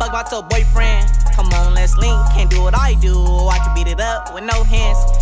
fuck about your boyfriend. Come on, let's link. Can't do what I do. I can beat it up with no hands.